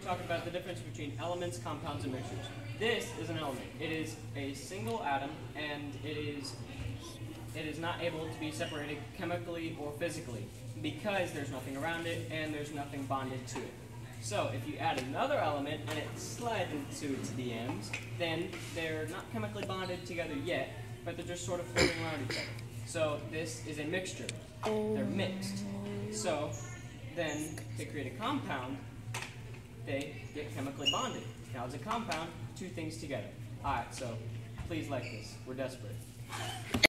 talk about the difference between elements, compounds, and mixtures. This is an element. It is a single atom, and it is not able to be separated chemically or physically because there's nothing around it and there's nothing bonded to it. So if you add another element and it slides into its DMs, then they're not chemically bonded together yet, but they're just sort of floating around each other. So this is a mixture. They're mixed. So then to create a compound, they get chemically bonded. Now it's a compound, two things together. Alright, so please like this. We're desperate.